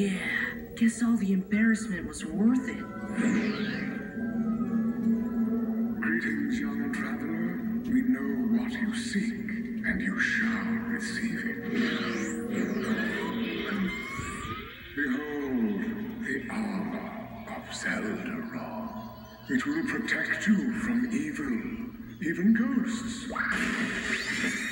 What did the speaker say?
Yeah, guess all the embarrassment was worth it. Greetings, young traveler. We know what you seek, and you shall receive it. Behold, the armor of Zeldaron. It will protect you from evil, even ghosts.